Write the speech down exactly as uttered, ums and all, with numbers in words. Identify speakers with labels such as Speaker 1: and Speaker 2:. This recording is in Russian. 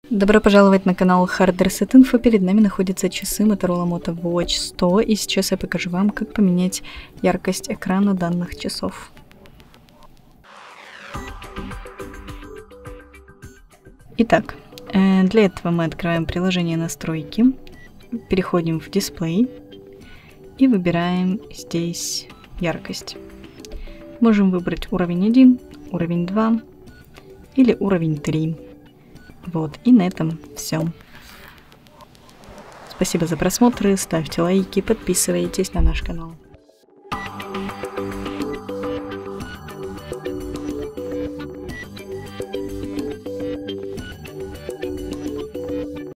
Speaker 1: Добро пожаловать на канал Hard Reset Info. Перед нами находятся часы Motorola Moto Watch сто, и сейчас я покажу вам, как поменять яркость экрана данных часов. Итак, для этого мы открываем приложение настройки, переходим в дисплей и выбираем здесь яркость. Можем выбрать уровень один, уровень два или уровень три. Вот, и на этом все. Спасибо за просмотр, ставьте лайки, подписывайтесь на наш канал.